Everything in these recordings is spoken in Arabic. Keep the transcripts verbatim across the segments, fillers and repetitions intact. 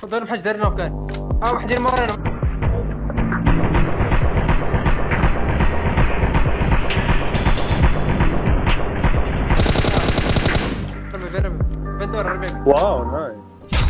دار بحال دارنا وكان ها وحدين مرينا ربي ربي بدور ربي. واو نايس.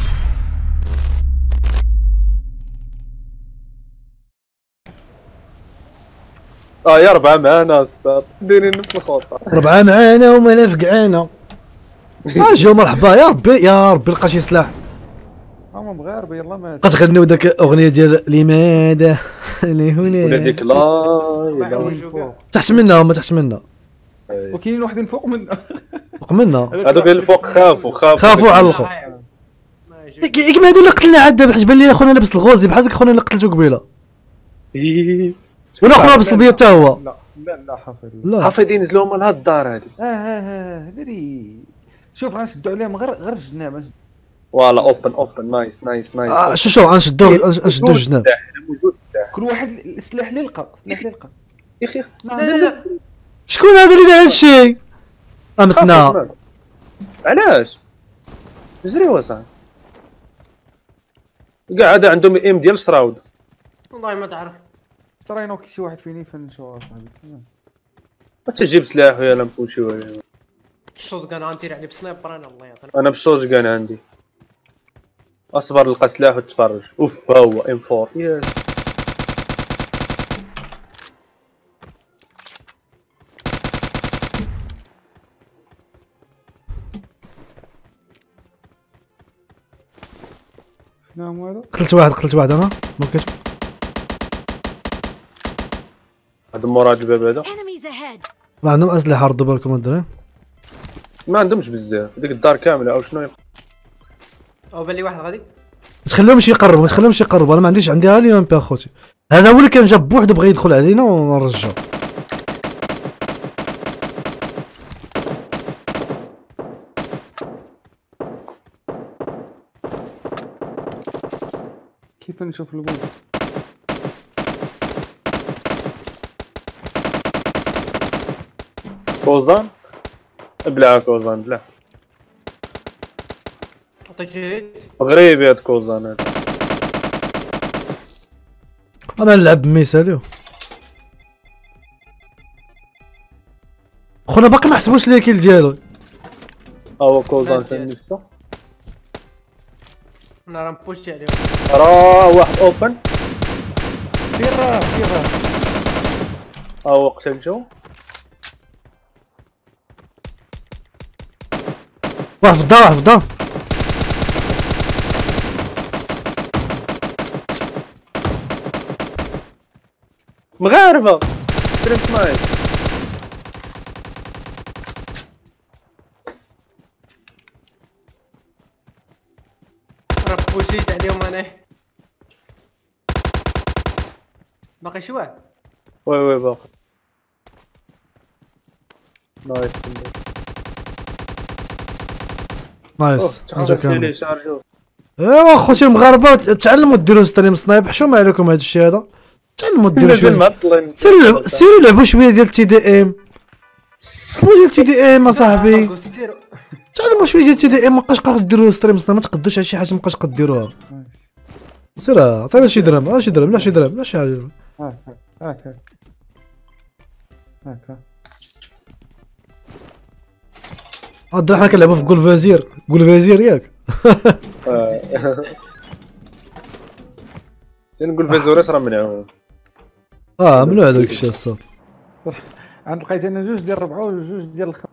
اه يا ربعة معانا استاذ دايرين نفس الخطة. ربعة معانا وما نافقعانا. اجو مرحبا يا ربي يا ربي لقى شي سلاح. هما مغاربة يلا ما بقى تغنيو داك الاغنية ديال لماذا اللي هنا ولا ديك لا تحت منا هما تحت منا وكاينين وحدين فوق منا فوق منا هذوك الفوق خافوا خافوا خافوا على الاخر. كيما هادو اللي قتلنا عاد دابا حيت بان لي خونا لابس الغوزي بحال داك خونا اللي قتلتو قبيله ولا خونا لابس البيض حتى هو. لا لا لا حافظ لا حافظ ينزلوا من هاد الدار هادي. اه اه اه دري شوف غنشدو عليهم غير غير الجناب. فوالا اوبن اوبن نايس نايس نايس. آه شو شو غنشدو غنشدو الجناب. موجود السلاح. كل واحد السلاح اللي لقى السلاح اللي لقى. يا اخي لا لا شكون هذا اللي دار هادشي؟ امتنا علاش؟ جري وصاحبي كاع هذا عندهم ام ديال شراود. والله ما تعرف ترينو كي شي واحد فيني يفنشو اصاحبي. ما تجيب سلاح ويا نمشيو عليه. الشوط كان غنطير عليه بسنايبر انا الله يعطيك. انا بالشوج كان عندي. اصبر لقى سلاح وتفرج. اوف ها هو ام أربعة ياس. نعم هذا قتلت واحد قتلت واحد انا ما كنت هذا مورا هاد الباب هذا ما عندهم اسلحه ردوا بالكم الدراري. ما عندهمش بزاف ديك الدار كامله او شنو. او بان لي واحد غادي ما تخليهمش يقربوا ما تخليهمش يقربوا انا ما عنديش عندي غير اليوم بي اخوتي. هذا هو اللي كان جاب بوحدو بغى يدخل علينا ونرجعو. كيف نشوف البوم كوزان بلا كوزان بلا عطيت هيت غريب هاد كوزان هذا. انا نلعب بميساليو خونا باقي ما حسبوش لي كيل ديالو. هو كوزان تنسى انا راه مبوشي عليهم. راه واحد اوبن. فيرا فيرا ها هو قتلتو. واحد في الدار واحد في الدار مغاربه تريم نايس. راه بوشيت عليهم انا. باقي شي واحد وي وي باقي نايس نايس. تخرج لي شارجو. ايوا خوتي المغاربه تعلموا ديروا ستريم سنايب حشومه عليكم هذا الشيء هذا. تعلموا ديروا شويه سيروا سيروا لعبوا شويه ديال تي دي ام. ديال تي دي ام اصاحبي تعلموا شويه ديال تي دي ام. مابقاش قادر ديروا ستريم سنايب ما تقدوش على شي حاجه مابقاش قادر ديروها. سير عطينا شي درهم ها شي درهم لا شي درهم لا شي حاجه. هاك هاك هاك هاك هاد حنا كنلعبوا في قول فازير قول فازير ياك. تنقول فازوريس راه منعهم. اه ممنوع هذاك الشيء الصوت. عند لقيت انا جوج ديال الربعه وجوج ديال الخ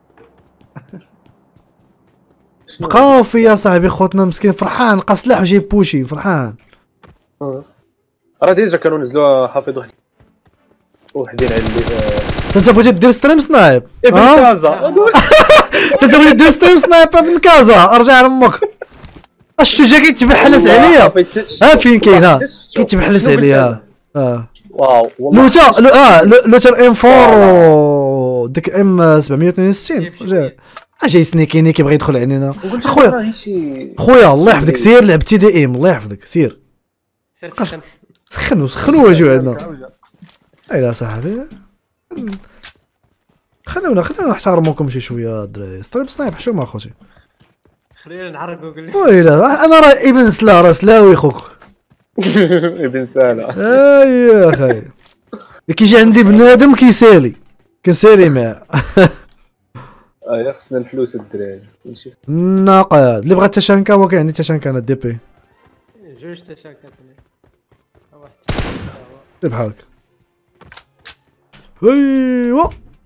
بقاو فيا صاحبي خوتنا مسكين فرحان لقى سلاح وجايب بوشي فرحان. راه ديجا كانوا نزلوا حافظ واحد وحدين على اللي انت بغيتي دير ستريم سنايب ابن كازا. انت بغيتي دير ستريم سنايب ابن كازا ارجع لامك. اشتو جا كيتبحلس عليا ها فين كاين ها كيتبحلس عليا. اه واو والله لوتا اه لوتر ام أربعة ديك ام سبعمية واثنين وستين جا جاي سنيكيني كيبغي يدخل علينا. خويا خويا الله يحفظك سير لعب تي دي ام الله يحفظك سير سير سخن سخنوا سخنوا واجيو عندنا. ايلا صاحبي خلونا خلونا نحترموكم شي شويه الدراري. ستريم سنايب حشومه اخوتي خلينا نعرقوا قول لي. ويلا انا راه ابن سلا راه سلاوي خوك. ابن سالة. اي يا اخي كيجي عندي بنادم كيسالي كنسالي معاه. اه خصنا الفلوس الدراري نمشي. ناقه اللي بغى تشانكا هو كاين عندي تشانكا انا دي بي. جوج تشاكات واحد بحالك. ايوا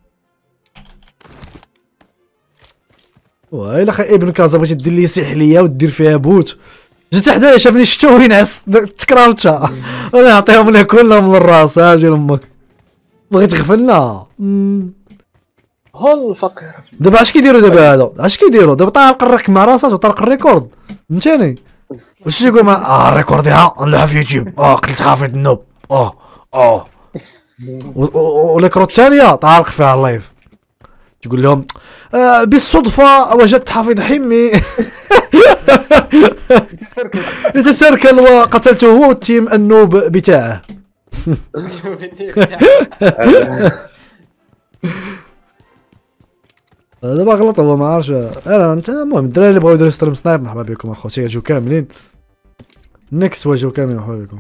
ويلا خا ابن كازا بغيتي دير لي سحليه ودير فيها بوت. جيت حدايا شافني شتو وينعس تكرامتها انا نعطيهم ليه كلهم من الراس. اجي لامك بغيت تغفلنا. هو الفقير. دابا اش كيديروا دابا هذا اش كيديروا دابا طارق الرك مع راسات وطارق الريكورد فهمتيني. واش يقول ما اه الريكورد ها نلعب في يوتيوب اه قلت حافظ النوب اه اه والكرو الثانيه طارق فيها اللايف تقول لهم آه بالصدفه وجدت حفيظ حمي يتسركل وقتلته هو والتيم النوب بتاعه. دابا غلط هو ما عرفش انا انت. المهم الدراري اللي بغاو يديروا ستريم سنايب مرحبا بكم اخوتي اجوا كاملين. نكس واجوا كاملين مرحبا بكم.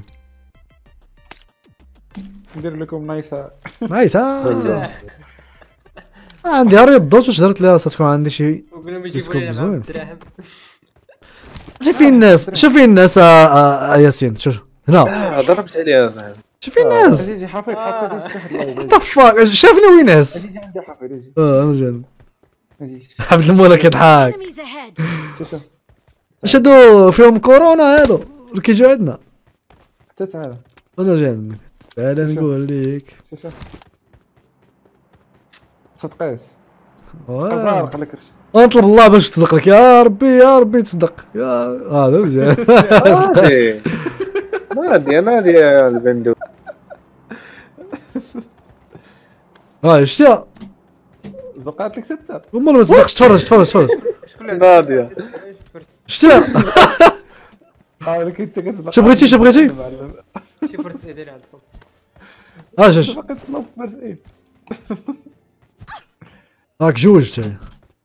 ندير لكم نايسه نايس ها عندي هاري الضوج واش درت ليها تكون عندي شي ديسكوب زوين. شوف فين الناس شوف فين الناس ياسين شوف هنا ضربت عليها. شوف فين الناس يجي حفيظ حفيظ طفاك شافني وين ناس. يجي عندي حفيظ يجي اه انا جاني يجي حفظ المولا كيضحك. Enemies ahead. شوف شوف واش هادو فيهم كورونا هادو اللي كيجيو عندنا. حتى تعال انا جاي عندك تعال نقول لك شوف شوف صدقيت واه. قزار خليك رش نطلب الله باش تصدق لك يا ربي يا ربي تصدق يا هذا مزيان. هادي نادي نادي البندو. ها شتيها بقات لك ستة هما ما تصدقش. تفرج تفرج تفرج نادية. شتيها اه لك انت كتصدق. شو بغيتي شو بغيتي شي فرصه ديالي عندكم. ها جوج باقي تنوض مرسئين هاك جوج تاعي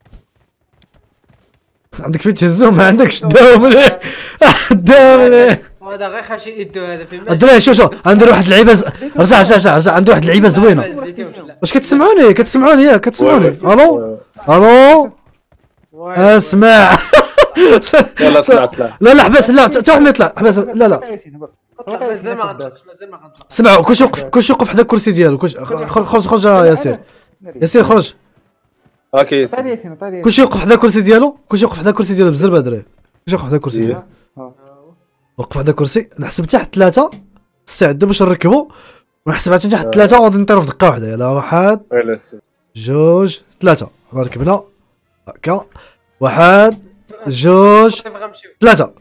عندك فين تهزهم ما عندكش داوم ليه داوم ليه. هذا غير خاشي يدو هذا في الدراري شوف شوف عندي واحد اللعيبه ز... رجع رجع رجع رجع عندي واحد اللعيبه زوينه. واش كتسمعوني كتسمعوني ياك كتسمعوني الو الو اسمع. يلا سمعت لا. لا لا حبس لا تا واحد ما يطلع حبس لا لا مازال ما غنطلقش مازال ما غنطلق. سمعوا كلشي يوقف كلشي يوقف حدا الكرسي ديالو كلشي خرج خرج خرج ياسين ياسين خرج اوكي طاري ياسين طاري كلشي يوقف حدا الكرسي ديالو كلشي يوقف حدا الكرسي ديالو بزاف الدراري كلشي يوقف حدا الكرسي ديالو وقف حدا الكرسي نحسب تحت ثلاثة استعدوا باش نركبوا ونحسب حتى تحت ثلاثة وغادي نطيروا في دقة واحدة. يلا واحد جوج ثلاثة ركبنا هكا واحد جوج ثلاثة.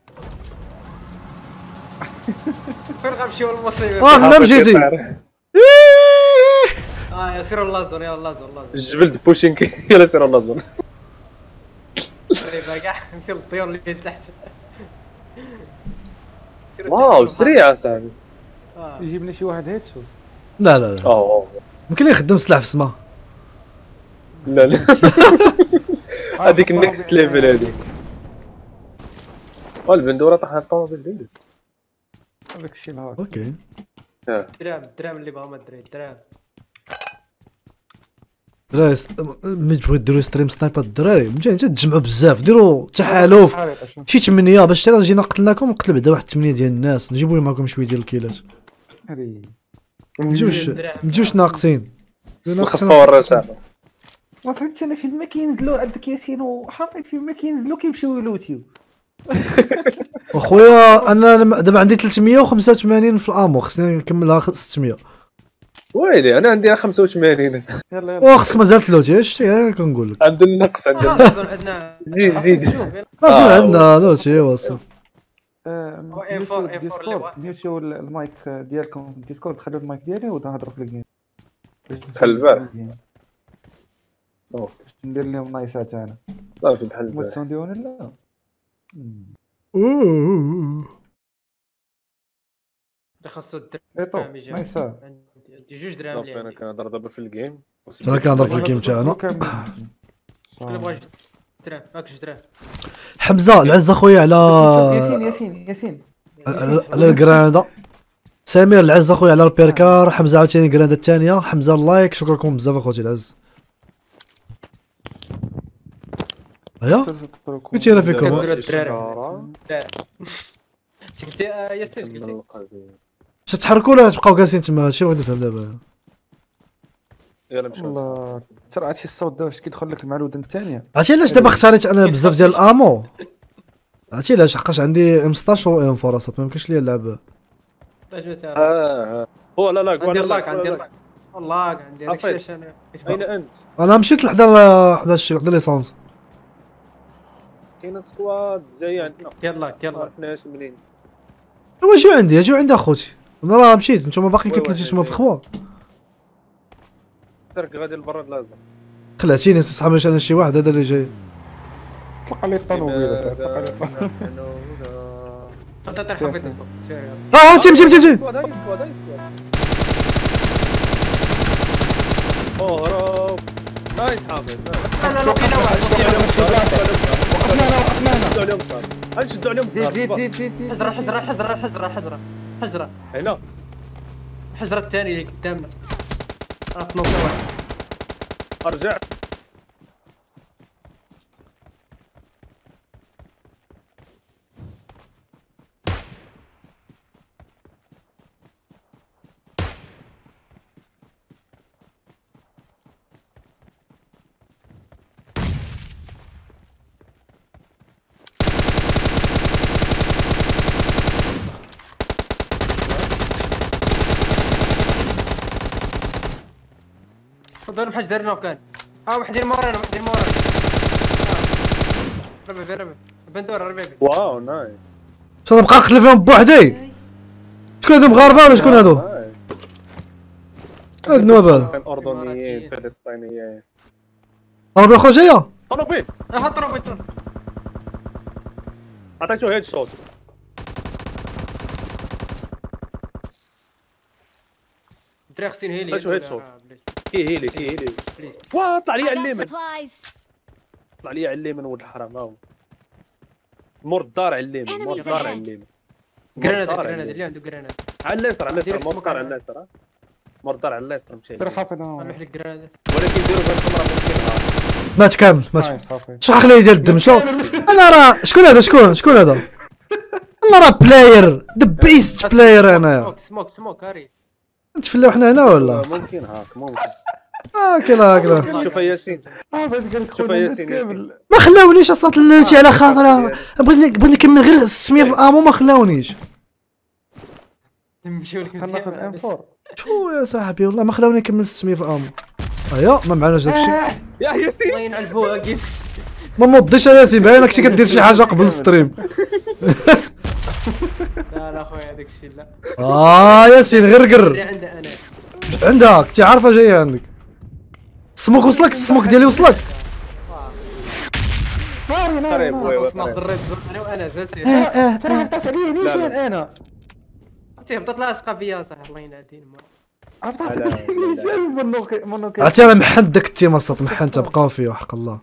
فين غنمشيو المصيبه؟ اه فين مشيتي؟ اه يا سير اللازر يا اللازر اللازر الجبل بوشينغ يلا سير اللازر. قريبه كاع نمشيو للطيور اللي تحت. واو سريع صاحبي. يجيب لنا شي واحد هيد شوف. لا لا لا اوه يمكن لي يخدم سلاح في السما. لا لا هذيك النكست ليفل هذيك. والبندوره طاح الطوموبيل ديالي. هذاك الشيء الهاك. اوكي الدرام الدرام اللي بغاو الدراري الدرام. دراري ملي تبغيو ديروا ستريم سنايبر الدراري مزيان تجمعوا بزاف ديروا تحالف شي ثمانية باش حتى جينا قتلناكم نقتل بعدا واحد ثمانية ديال الناس نجيبوا معكم شويه ديال الكيلات. هذه متجوش متجوش ناقصين. نخطفوا الرسالة. ما فهمتش انا فين ما كينزلوا عندك ياسين وحافظ فين ما كينزلوا كيمشيو يلوتيو. اخويا انا دابا عندي ثلاثمية وخمسة وثمانين في الامو خصني نكملها ستمية. ويلي انا عندي خمسة وثمانين. يلا يلا وخصك مازال تلوتي شتي انا كنقول لك عند النقص عند عندنا زيد زيد. لازم عندنا لوتي وصل. ميوتيو المايك ديالكم في الديسكورد خليو المايك ديالي ونهضروا في الجيم. بحال البارح. باش ندير لهم نايسات انا. صافي بحال ما البارح. تسونديوني لا. خاصو ايطو الدرام يجي نايسات. عندي جوج درام صافي انا اللي كنهضر دابا في الجيم. انا كنهضر في الجيم تاعنا. شكون اللي بغا جوج درام هاك جوج درام. حمزه العز اخويا على ياسين ياسين ياسين على على الجراندا. سمير العز اخويا على البيركار. حمزه عاوتاني الجراندا الثانيه. حمزه اللايك، شكرا لكم بزاف اخوتي العز. هيا كنتي راه فيكم سكتي يا سيدي سكتي. باش تحركوا ولا تبقاو جالسين تما؟ هادشي بغيت نفهم دابا. يلا نمشيو. والله ترى هادشي الصوت دابا كيدخل لك مع الودن الثانيه. عرفتي علاش دابا اختاريت انا بزاف ديال الامو؟ عرفتي علاش؟ حقاش عندي ام ستطاش و ام أربعة ما يمكنش ليا نلعب. اه هو لا لا عندي اللاك عندي اللاك والله عندي داك الشيء. انا اين انت؟ انا مشيت لحدا حدا الشيء حدا ليسونس. كاين سكواد جاي عندنا. يلا يلا عرفناش منين. ايوا جيو عندي جيو عندي اخوتي. انا راه مشيت، نتوما باقيين كتلاتوا تما في الخوا. ترك غادي للبراد لازم. خلعتيني صاحبي انا شي واحد هذا اللي جاي. طلق عليه الطوموبيل اصاحبي، طلق عليه الطوموبيل. انت ترحب بك. اه تيم تيم تيم تيم. سكواد هاي سكواد هاي سكواد. اهرب. نايس حامد. انا لقينا واحد. وقفنا انا وقفنا انا. نشدوا عليهم صار. نشدوا عليهم زيد صار. زيد زيد زيد زيد. حجره حجره حجره حجره حجره حجره هنا. الحجره الثانيه اللي قدامنا. راه تنوض واحد. ارجع. تفضل بحاج دارنا وكان. ها وحدين مورانا وحدين مورانا. ربي ربي بندور ربي. واو نايس. شنو نبقى نقتل فيهم بوحدي؟ شكون هادو مغاربه ولا شكون هادو؟ هاد النواب هذا. كان اردنيين فلسطينيين. ربي اخو جايه. طلبين. ها طربي طربي. عطيتو هيد شوت. دري خصني هيلي. عطيتو هيد شوت. كي هيلي كي هيلي. واه طلع لي على اليمين. طلع لي على اليمين ولد الحرام. هاو مور الدار على اليمين. مور الدار على اليمين. جراناد جراناد اللي عنده جراناد. على اليسار على اليسار. مور الدار على اليسار. مور الدار على اليسار مشى. سير حافظ انا. نروح لك جراناد. ولكن ديروا بهاد الكاميرا ممكن. مات كامل مات. حافظ. شحال لي ديال الدم شو انا راه شكون هذا شكون شكون هذا؟ انا راه بلاير ذا بيست بلاير انايا. سموك سموك سموك هاري. نتفلاو حنا هنا ولا؟ ممكن هاك ممكن. اه كلا كلا. شوف ياسين. اه بغيت قال لك شوف خويا ياسين كامل. ما خلاونيش اصلا طلعتي على خاطر بغيت بغيت نكمل غير ستمية في الامو ما خلاونيش. نمشيو لك خلينا ناخذ ام أربعة. شو يا صاحبي والله ما خلاوني نكمل ستمية في الامو. ايا ما معناش داكشي. يا ياسين. الله ينعلبوها كيف. ما نوضيش ياسين باينك كنتي كدير شي حاجه قبل الستريم. لا لا خويا هذاك الشيء لا. اه ياسين غرقر. اللي عندي انا. عندها كنتي عارفه جايه عندك. السموك وصلك السموك ديالي وصلك. ناري ناري قريب ناري. وي خصنا ضريت انا وانا زلت. اه اه ترى هبطت عليا نيشان انا. عرفتي هبطت لاصقه فيا صح الله يناديني. هبطت عليا نيشان منو منو. عرفتي انا محن داك التيم السط محن تبقاو فيه وحق الله.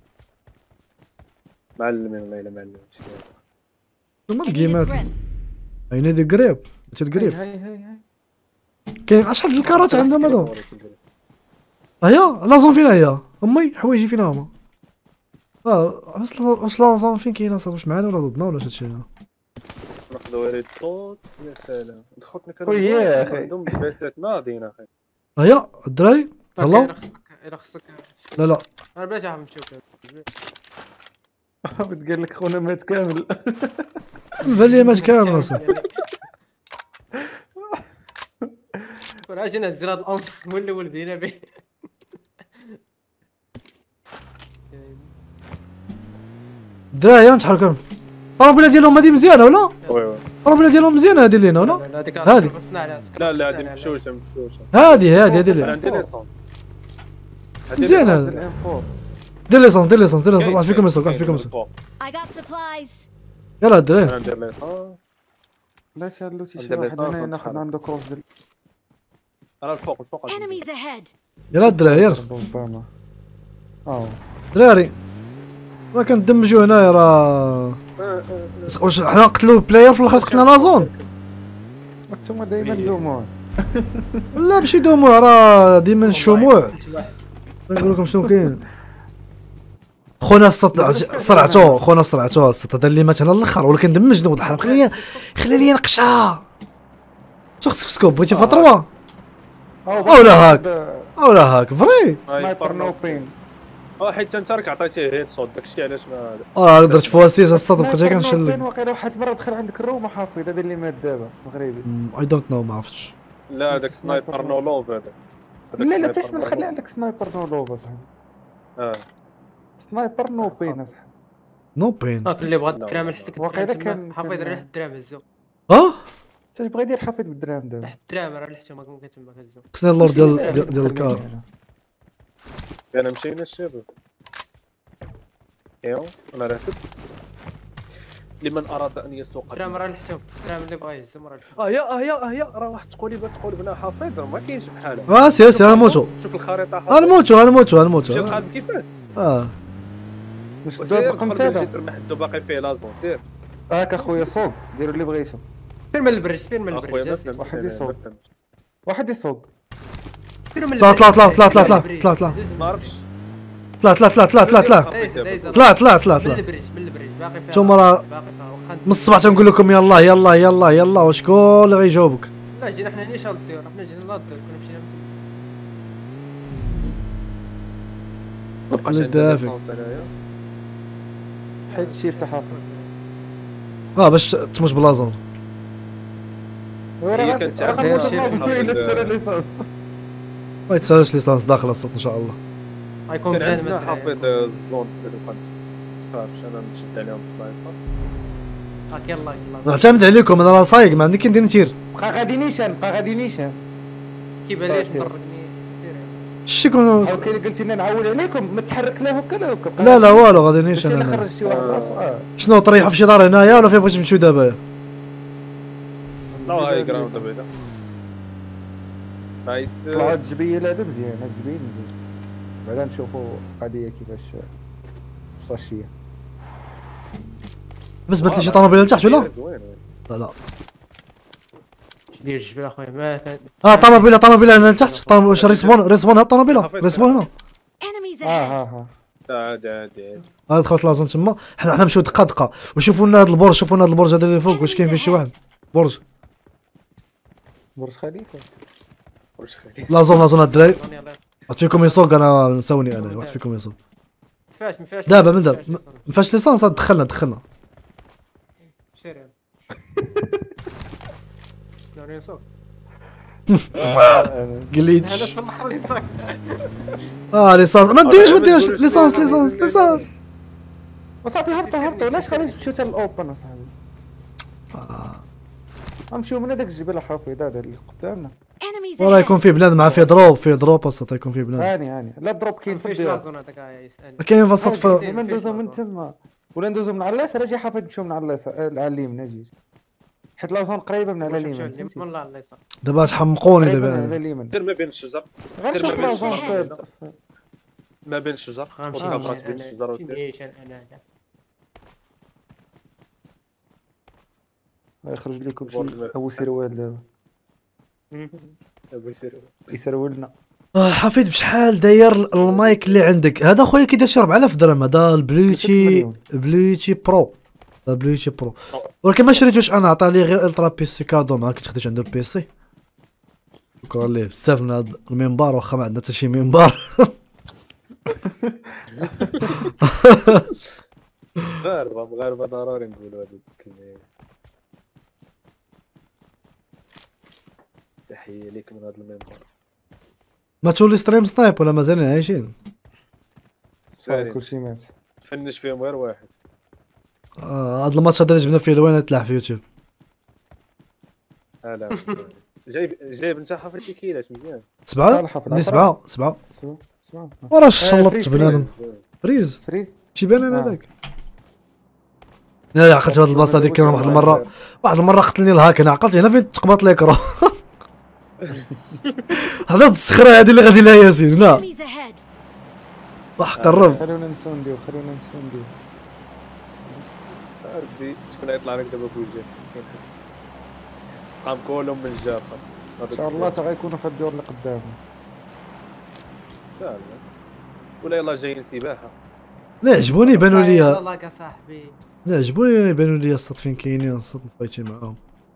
معلمين الله يلا معلم. هما الجيمات عيني دي قريب انت القريب هاي هاي هاي. كاين شحال د الكارات عندهم هادو. هيا لازون فين هي امي حوايجي فين هما. اه بس واش لازون فين كاينه صافي واش معانا ولا ضدنا ولا شي شي. ناخذوا ريد صوت يا سلام. خوتنا كانوا وي يا اخي. عندهم بيسات ناضيين اخي. هيا الدراري يلا. الا خصك. لا لا انا بلاش عم نمشيو. بتقول لك خونا مات كامل. بان لي مات كامل اصاحبي. كون اجي نزل هذا الامر ولا ولدينا به. الدراري نتحركوا. الطرابيله ديالهم هادي مزيانه ولا؟ وي وي. الطرابيله ديالهم مزيانه هادي اللي هنا ولا؟ هادي. لا لا هذه مشوشه مشوشه. هادي هادي هادي انا اللي عندي ليسون. مزيان هذا. الام أربعة. دير ليسونس دير ليسونس دير ليسونس واحد فيكم يسوق واحد فيكم يسوق. I got supplies. يلا الدراري انا ندير ليسون. لا شالو شي عندنا واحد ليسانس هنا ناخذ ونتحرك. عنده كروس ديال انا الفوق الفوق. Enemies ahead. يلا الدراري يلا ربما. اه دراري راه كندمجو هنايا راه. واش حنا نقتلو البلاير في الاخر قتلنا لازون؟ انتوما دايما دومون. لا ماشي دموع راه ديما الشموع. نقول لكم شنو كاين. خونا السط صرعتو خونا صرعتو السط هذا اللي مات هنا الاخر ولكن دمجنا ولد الحرام. خلي خلي لي نقشها. شو خصك في سكوب بغيتي في تروا اولا هاك اولا هاك فري سنايبر نو بين. اه حيت انت راك عطيتيه هيد صوت داكشي علاش ما اه درت فواسيس الصاد بقيت كنشل. واقيلا واحد المره دخل عندك الروم حافظ هذا اللي مات دابا مغربي. اي دونت نو ما عرفتش. لا هذاك سنايبر نو لوف هذاك. لا لا تسمى نخلي عندك سنايبر نو لوف اصاحبي. اه سنايبر نو بين اصاحبي. نو بين هاك اللي بغى الدرام حتى واقيلا كان حافظ ريح الدرام هزو. اه اش بغا يدير حافظ بالدرام دابا؟ ريح الدرام راه ريحته ما كون كتما هزو. خصني اللور ديال ديال الكار. انا مشينا الشباب. ايوا انا رافد لمن اراد ان يسوق الدرام راه ريحته الدرام اللي بغا يهزو راه اه يا اه يا اه يا راه واحد تقولي تقول بنا حافظ ما كاينش بحاله. اه سير سير نموتو شوف الخريطه حافظ نموتو نموتو نموتو. شوف قاد كيفاش اه واش دابا الرقم سبعة الجسر ما حدو باقي فيه لازم سير. هاك اخويا صوب ديروا اللي بغيتو. سير من البرج سير من اخويا البرج مثلا واحد يصوب. واحد يصوب. سيروا من طلع البرج. طلع طلع طلع طلع طلع طلع ما عرفتش طلع طلع طلع طلع طلع طلع طلع طلع طلع من طلع. البرج من البرج باقي فيها نتوما راه باقي فيها واخا من الصباح تنقول لكم يلا يلا يلا يلا وشكون اللي غيجاوبك؟ لا جينا حنا نيشان الديور حنا جينا لا الديور كنا مشينا مابقاش اللي عندنا دافع. ليسونس انايا. حيد الشيفت حافظ. اه باش تموت بلازون. هي كتعرف غير هي شي حافظ. ما يتسالش ليسانس داخل الصوت ان شاء الله. غيكون كان بلاد عندنا ما حافظ حافظ زون ديال القنت صافي انا نشد عليهم السنايبر. هاك يلا يلا نعتمد عليكم انا راه صايق ما عندي كي ندير نتير. بقى غادي نيشان بقى غادي نيشان. كيبان ليش سير. مضرقني سير شتي كون بحال كي قلتي لنا نعول عليكم ما تحرك لا هكا لا هكا. لا لا والو غادي ماشي نيشان الا انا. خرج شي واحد راسو اه. شنو طريحه في شي دار هنايا ولا فين بغيت نمشيو دابا؟ لا هاي جراوند بعدا. نايس. طلعوا هاد الجبيل هذا مزيان هاد الجبيل مزيان. بعدا نشوفوا القضيه كيفاش صاشيه. بس بات لي شي طوموبيله لتحت ولا؟ زوين. لا لا. دير الجبل اخويا ما اه طوموبيله طوموبيله هنا لتحت طوموبيله واش ريسبون ريسبون هاد الطوموبيله ريسبون هنا. Enemies اه ها ahead. ها. عادي عادي عادي. ها دخلت لازون تما حنا حنا نمشيو دقه دقه وشوفوا لنا هاد البرج شوفوا لنا هاد البرج هذا اللي فوق واش كاين فيه شي واحد برج. برج خليفه. واش خلي. لازون لازون هاد الدراري واحد فيكم يسوق انا نساوني انا واحد فيكم يسوق. فاش ما فيهاش دابا من دابا ما فاش ليسانس دخلنا دخلنا. سير يلا نوري نصوت قليتش هذا في الاخر اللي صاك اه ليسانس ما ديرش ما ديرش ليسانس ليسانس ليسانس. وصافي هبطوا هبطوا علاش خليت تمشيو حتى الاوبن اصاحبي. غنمشيو من هذاك الجبل الحافظ هذا اللي قدامنا. Enemies وراه يكون ahead. فيه بلاد مع فيه دروب فيه دروب اصلا يكون فيه بلاد هاني هاني لا دروب كاين في فيش الديار. لازون هذاك يسالني كاين في الصف زعما ندوزو من تما ولا ندوزو من على اليسار اجي حافظ نمشيو من على اليسار على اليمين اجي حيت لازون قريبه من على اليمين من الله على اليسار دابا تحمقوني قريبة دابا من على انا. اليمين سير ما بين الشجر. غير سير شوف ما بين لازون الشجر. في ما بين الشجر. غنمشي خذ خبرات بين نيشان الشجر انا وسير. نيشان انا يخرج لكم شي ابو سروال دابا ابو سير. يسرولنا. آه، حفيد بشحال داير المايك اللي عندك هذا خويا كيدير شي أربعة آلاف درهم هذا البلوتي بلوتي برو هذا بلوتي برو ولكن ما شريتوش انا عطا لي غير الترا بيسي كادو ما كنت خديت عنده البيسي شكرا ليه بزاف من هذا المنبر واخا ما عندنا حتى شي منبر. مغاربه مغاربه ضروري نقولوا هذه الكلمه. تحيه ليك من هذا المنبر. ما تولي ستريم سنايب ولا مازالين عايشين؟ سالي كلشي مات. فنش فيهم غير واحد. آه، هذا الماتش هذا اللي جبنا فيه الوين تلاح في يوتيوب. لا جايب جايب انت حافظ شي كيلاش مزيان. سبعة؟ عندي سبعة سبعة سبعة وراه شلطت بنادم. فريز فريز شي بان انا آه. هذاك. لا عقلت في هاد البلاصه هذيك كان واحد المره واحد المره قتلني الهاك انا عقلت هنا فين تقبط ليكرو. هذا الصخره هذه اللي غادي لها ياسين لا Enemies ahead. راح قرب. خلونا نسونديو خلونا نسونديو. ربي شكون يطلع لك دابا بوجهك قام كلهم من الجار. ان شاء الله تا غيكونوا في الدور اللي قدامنا ان شاء الله. ولا يلاه جايين سباحه. لا عجبوني يبانوا ليا، والله يا صاحبي لا عجبوني يبانوا ليا الصاد فين كاينين، الصاد مفايتين معاهم.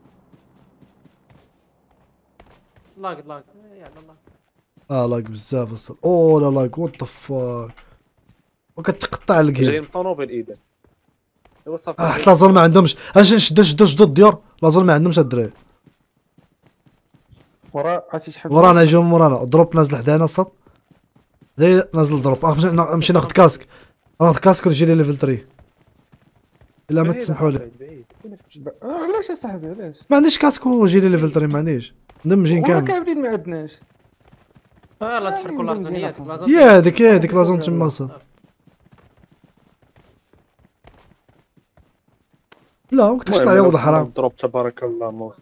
لاق لاق يا الله. اه لاك بزاف الصاد. او لا لاك وات ذا فاك، وكتقطع الجيم. جايين طونوبيل ايدن. ايوا صافي. اه حتى لا زول ما عندهمش، اش نشد شد شد الديور، لا زول ما عندهمش الدراري. ورا عرفتي شحال ورانا يجيو من ورانا، دروب نازل حدانا الصاد. داير نازل دروب، نمشي نمشي ناخذ كاسك، ناخذ كاسك ونجي لي ليفل ثلاثة. الا ما تسمحوا لي. علاش يا صاحبي علاش؟ ما عنديش كاسك ونجي لي ليفل ثلاثة، ما عنديش. ندمجين والله كامل. كاملين ما عندناش. يلا تحركوا لازونيات. يا هذيك يا هذيك لازون تما الصاد. لا ما كنتش تطلع يا ولد الحرام. دروب تبارك الله موت.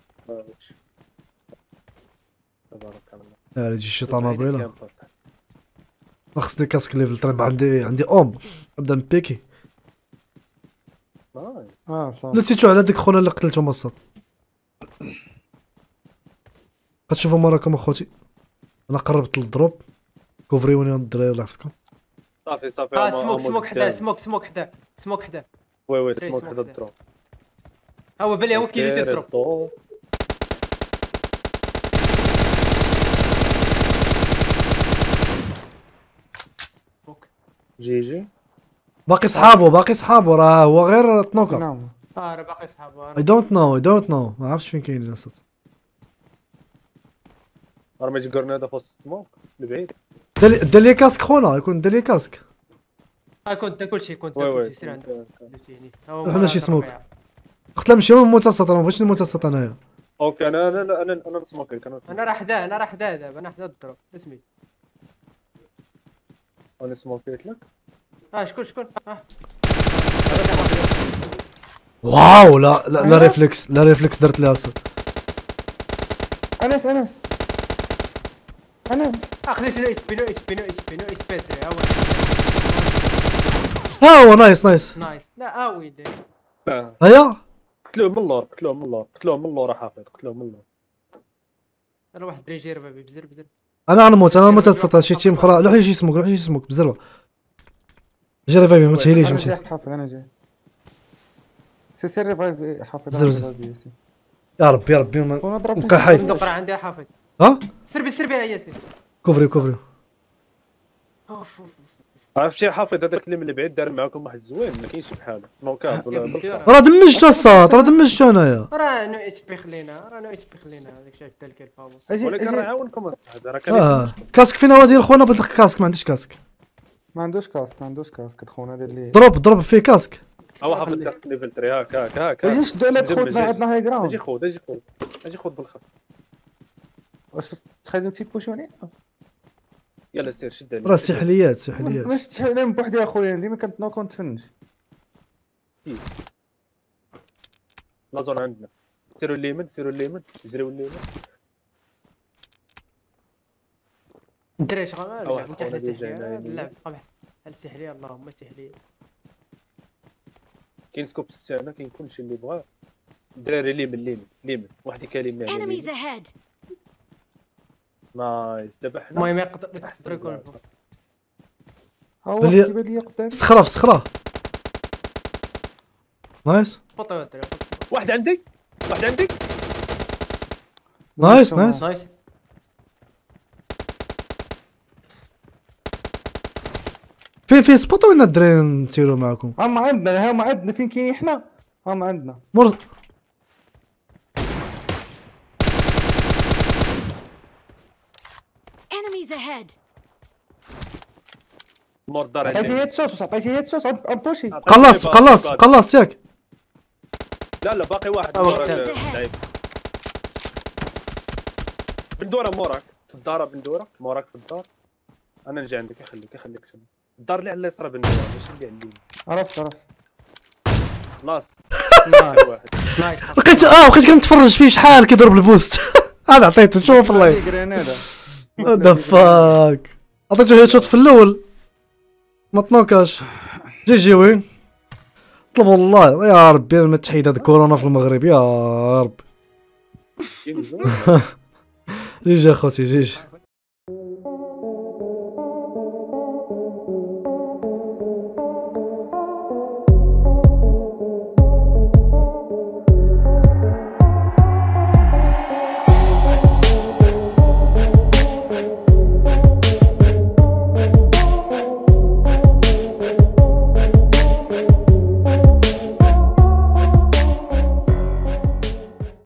تبارك الله. لا يجي الشيطان ابيلا. خصني كاسك ليفل ثلاثة، عندي عندي اوم نبدا نبيكي. اه صافي. لا تيتو على ديك خونا اللي قتلتهم الصاد. غتشوفوا موراكم اخوتي. انا قربت للدروب، كوفريوني الدراري الله يحفظكم. صافي صافي. اه سموك سموك حدا سموك سموك حدا سموك حدا. وي وي سموك حدا الدروب. ها هو بلي هو كيلو الدروب. جي جي. باقي صحابه باقي صحابه راه هو غير تنوكا. نعم. اه راه باقي صحابه. اي دونت نو اي دونت نو ما عرفتش فين كاينين الصاد. راه ما يجي كورنيدا في وسط السموك البعيد. دير لي كاسك خونا، يكون دير لي كاسك. اه كنت كلشي كنت وي وي. كلشي سير عندك. وحنا شي سموك. قلت له نمشيو من المتوسط، انا ما بغيتش المتوسط انايا. اوكي انا انا انا انا نسموك. انا راه حداه انا راه حداه دابا انا حدا الدروب. اسمي انا سموكيت لك. اه شكون شكون اه واو لا لا لا ريفلكس لا ريفلكس درت ليها الصاد. انس انس انس اخذت نو اتش بي نو اتش بي نو اتش بي نو اتش بي ها هو. ها هو نايس نايس. نايس. لا اه ويلي اه هيا قتلوه من اللور قتلوه من اللور قتلوه من اللور حافظ قتلوه من اللور. انا واحد بريجير بابي بزر بزر. انا غنموت انا غنموت الصاد. شي تيم اخرى لوح شي سموك لوح شي سموك بزربه. جي ريفايفي ما تهيليش انا مشي. جاي حافظ انا جاي. سي سير ريفايف حافظ. زر زر. يا ربي يا ربي نبقى حي. نقبر عندي حافظ. ها سربي سربي يا ياسين. كوفري كوفري. اوف اوف عرفتي حافظ هذاك اللي من البعيد دار معاكم واحد زوين ما كاينش بحاله سموكات ولا بالفعل. راه دمجتو الصاد راه دمجتو انايا. راه نو اتش بي خلينا راه نو اتش بي خلينا هذاك الشيء حتى الكل فاهم. ولكن راه عاونكم هذا راه كان اه كاسك فين هو ديال خونا بغيت كاسك ما عنديش كاسك. ما عندوش كاسك ما عندوش كاسك خونا دير ليه. ضرب ضرب فيه كاسك. هو حافظ كاسك ليفل ثلاثة هاك هاك هاك. اجي شدو على خوتنا عندنا هاي جراوند. اجي خود اجي خود اجي خود بالخف. واش تخليو تيبوشو علينا؟ يلا سير شد عليه. راه سحليات سحليات. ما شفتش عليهم بوحدي اخويا ديما كنت نو كنت تفنش. لا زون عندنا. سيروا اليمين سيروا اليمين جريو اليمين. الدراري شغال واحد انت حنا خونا سحليه جاينا اللعب قبح. السحليه اللهم سحليه. كاين سكوب ستانا كاين كلشي اللي بغا. الدراري اليمين اليمين اليمين واحد يكلمنا على Enemies اليمين. ahead. نايس دابا حنا المهم يقدر يقدر يكون فوق. ها هو بلي- كيبان لي قدامي. صخره في صخره. نايس خطوا الدراري. واحد عندي واحد عندي. نايس نايس. نايس. فين فين سبوت وين الدراري نسيرو معاكم؟ هما عندنا هما عندنا فين كاينين حنا هما عندنا. مر Enemies ahead. مور الدار عطيتي عندي. هيد شوت عطيتي هيد شوت امبوشي. قلاص قلاص قلاص ياك. لا لا باقي واحد أو موراك كتاب. لعيب. بندوره موراك في الدار بندوره موراك في الدار. انا نجي عندك يخليك يخليك شنو الدار اللي على اليسار بندوره ماشي اللي على اليمين. عرفت عرفت. خلاص نايس. واحد. نايس. لقيت اه بقيت كنتفرج فيه شحال كيضرب البوست. هذا عطيته شوف الله جرينادا. ذا فاك. عطيته هيد شوت في الاول ما تنوكاش. جي جي وين؟ طلب والله يا ربي ما تحيد هاد كورونا في المغرب يا رب. جي جي اخوتي جي جي.